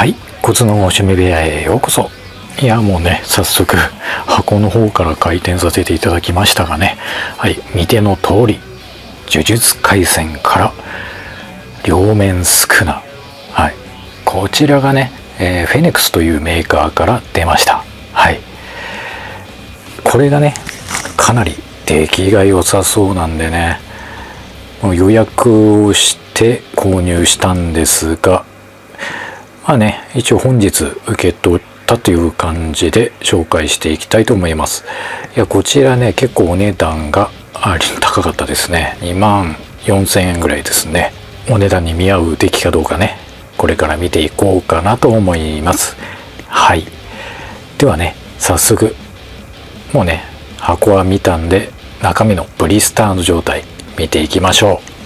はい、コツの趣味部屋へようこそ。いや、もうね、早速箱の方から開店させていただきましたがね、はい、見ての通り呪術廻戦から両面宿儺、はい、こちらがね、フェネクスというメーカーから出ました。はい、これがねかなり出来が良さそうなんでね、もう予約をして購入したんですが、まあね、一応本日受け取ったという感じで紹介していきたいと思います。いや、こちらね、結構お値段が高かったですね。24,000円ぐらいですね。お値段に見合う出来かどうかね、これから見ていこうかなと思います。はい。ではね、早速、もうね、箱は見たんで、中身のブリスターの状態見ていきましょう。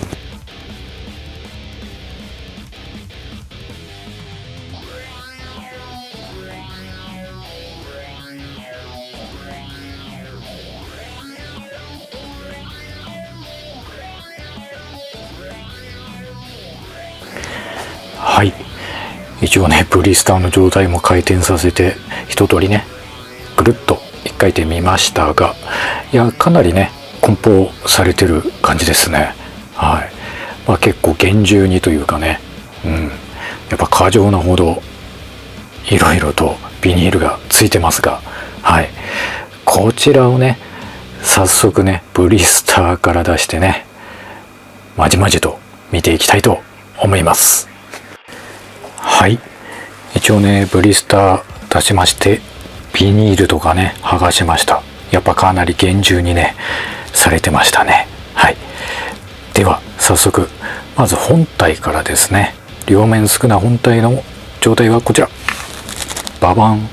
はい、一応ねブリスターの状態も回転させて一通りねぐるっと一回転見ましたが、いやかなりね梱包されてる感じですね。はい、まあ、結構厳重にというかね、やっぱ過剰なほどいろいろとビニールがついてますが、はい、こちらをね早速ねブリスターから出してねまじまじと見ていきたいと思います。はい、一応ねブリスター出しまして、ビニールとかね剥がしました。やっぱかなり厳重にねされてましたね。はい、では早速まず本体からですね。両面宿儺本体の状態はこちら、ババン。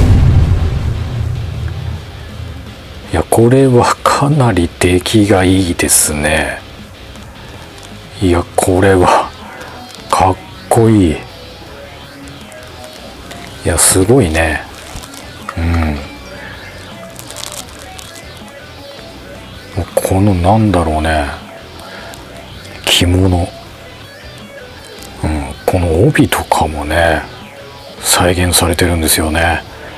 いや、これはかなり出来がいいですね。いや、これはかっこいい。いや、すごいね。このなんだろうね、着物、この帯とかもね再現されてるんですよね。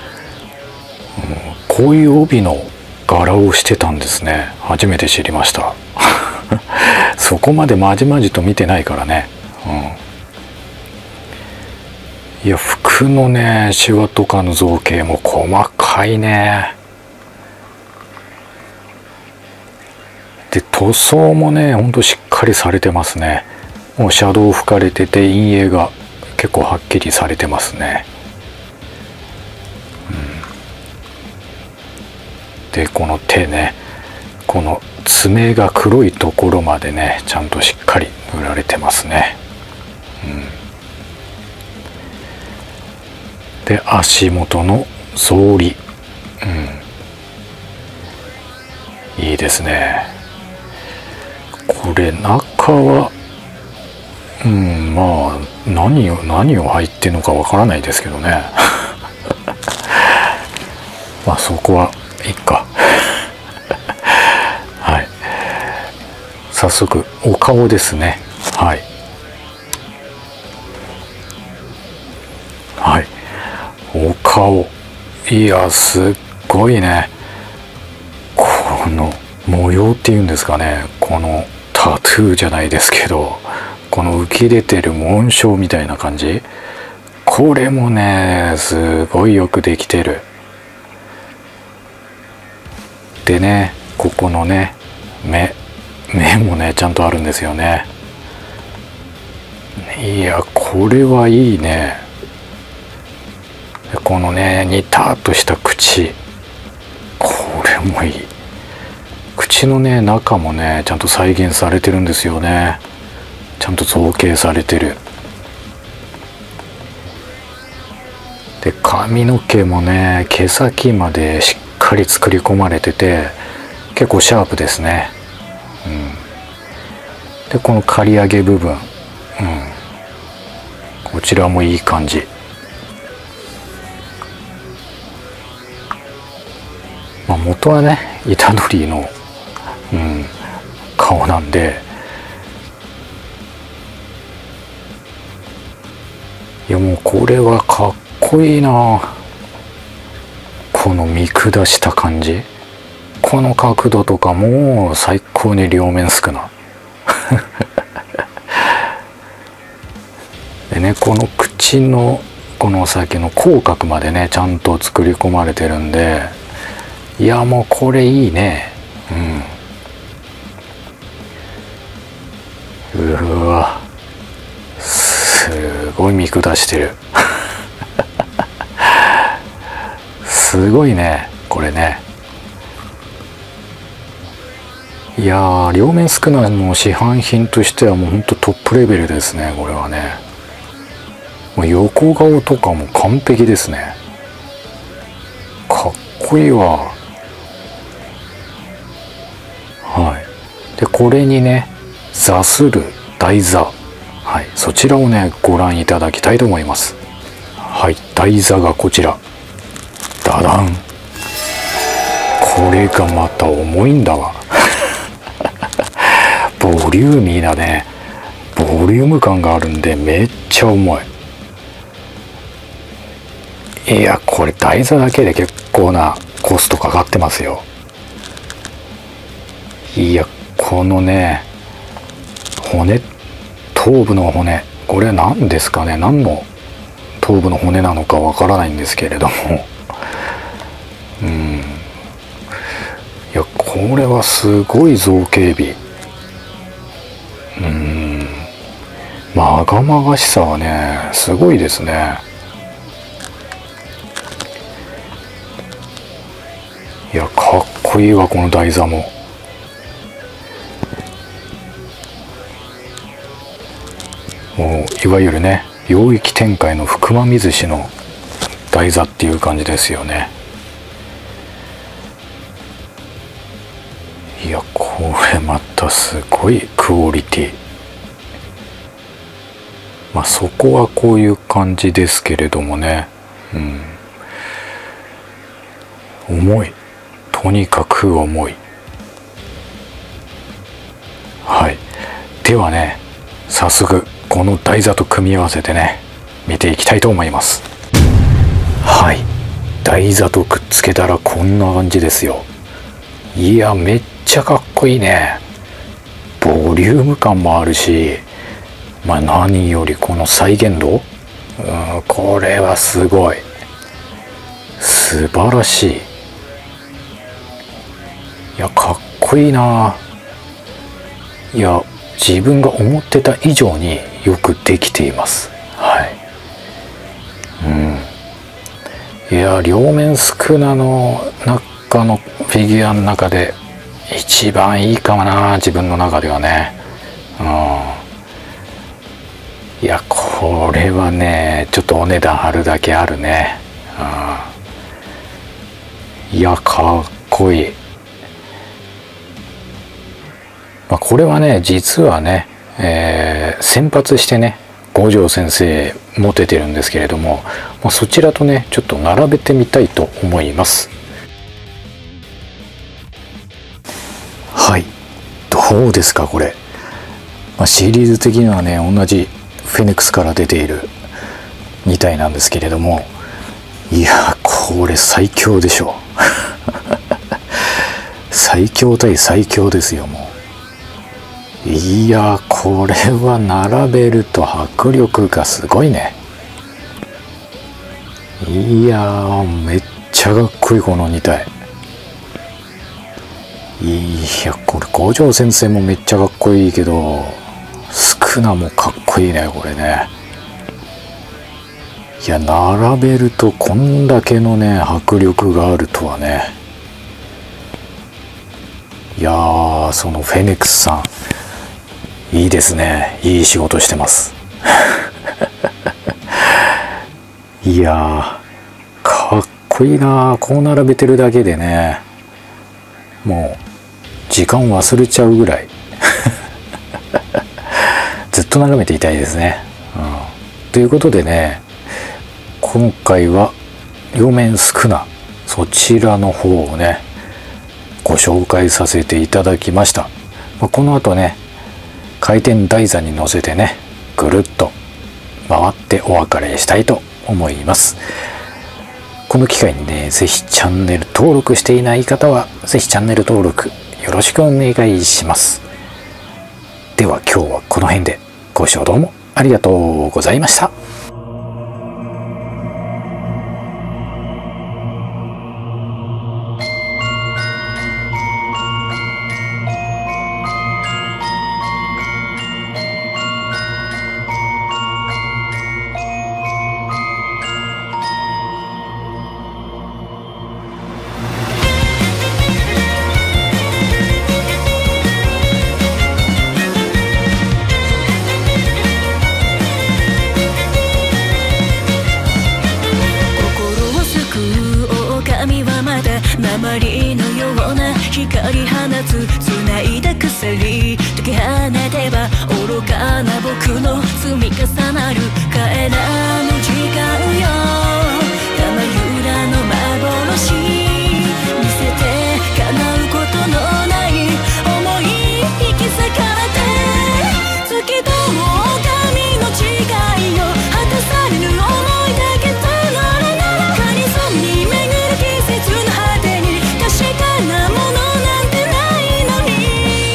こういう帯の柄をしてたんですね。初めて知りましたそこまでまじまじと見てないからね。いや、服のねシワとかの造形も細かいね。で、塗装もねほんとしっかりされてますね。もうシャドウ吹かれてて陰影が結構はっきりされてますね。で、この手ね、この爪が黒いところまでねちゃんとしっかり塗られてますね。で、足元の草履、いいですね。これ中はまあ何を入ってるのかわからないですけどねまあそこはいいかはい、早速お顔ですね。はいはい、お顔、いやすっごいね。この模様っていうんですかね、このタトゥーじゃないですけど、この浮き出てる紋章みたいな感じ、これもねすごいよくできてる。でね、ここのね目もねちゃんとあるんですよね。いや、これはいいね。このねニタッとした口、これもいい。口のね中もねちゃんと再現されてるんですよね。ちゃんと造形されてる。で、髪の毛もね毛先までしっかり作り込まれてて結構シャープですね。で、この刈り上げ部分、こちらもいい感じ。まあ、元はね虎杖の、顔なんで、 いやもうこれはかっこいいな。この見下した感じ、この角度とかも最高に両面少なでね、この口のこの先の口角までねちゃんと作り込まれてるんで、いやもうこれいいね。うわ、すごい見下してるすごいねこれね。いやー、両面スクナの市販品としてはもうほんとトップレベルですねこれはね。もう横顔とかも完璧ですね。かっこいいわ。はい。でこれにね座する台座、はい、そちらをねご覧いただきたいと思います。はい、台座がこちら。ダダン。これがまた重いんだわボリューミーなね、ボリューム感があるんでめっちゃ重い。いやこれ台座だけで結構なコストかかってますよ。いやこのね骨、頭部の骨、これは何ですかね、何の頭部の骨なのかわからないんですけれどもいやこれはすごい造形美。まがまがしさはねすごいですね。いやかっこいいわこの台座も。もういわゆるね領域展開の福間水氏の台座っていう感じですよね。いやこれまたすごいクオリティ。まあそこはこういう感じですけれどもね、重い、とにかく重い。はい、ではね早速この台座と組み合わせてね見ていきたいと思います。はい、台座とくっつけたらこんな感じですよ。いやめっちゃかっこいいね。ボリューム感もあるし、まあ何よりこの再現度、これはすごい、素晴らしい。いやかっこいいな。いや自分が思ってた以上によくできています。はい、いや両面スクナの中のフィギュアの中で一番いいかもな、自分の中ではね。いやこれはねちょっとお値段張るだけあるね。いやかっこいい。まあ、これはね実はね、先発してね五条先生持ててるんですけれども、まあ、そちらとねちょっと並べてみたいと思います。はい、どうですかこれ、まあ、シリーズ的にはね同じフェネックスから出ている2体なんですけれども、いやこれ最強でしょ最強対最強ですよもう。いやこれは並べると迫力がすごいね。いやめっちゃかっこいいこの2体。いやこれ五条先生もめっちゃかっこいいけどスクナもかっこいいねこれね。いや並べるとこんだけのね迫力があるとはね。いやーそのフェネックスさんいいですね、いい仕事してますいやーかっこいいな。こう並べてるだけでねもう時間忘れちゃうぐらいずっと眺めていたいですね、ということでね今回は両面スクナそちらの方をねご紹介させていただきました。この後ね回転台座に乗せてねぐるっと回ってお別れしたいと思います。この機会にね、ぜひチャンネル登録していない方はぜひチャンネル登録よろしくお願いします。では今日はこの辺で、ご視聴どうもありがとうございました。 鉛のような光放つ繋いだ鎖解き放てば愚かな僕の積み重なる帰らぬ時間よ。玉ゆらの幻見せて叶うことのない想い引き裂かれて月と狼の誓いよ。果たされぬ想いだけとなれならかにそに巡る季節の果てに確かなものなんてないのに。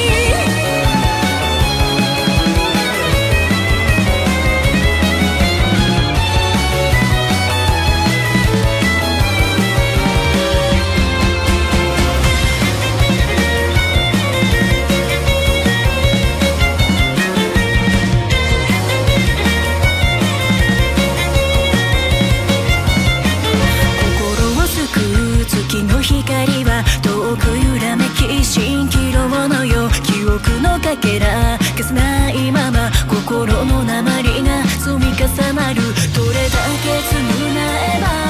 心を救う月の光は遠く揺らめき蜃気楼のよう。記憶のかけら消せないまま心の鉛が積み重なる。どれだけ償えば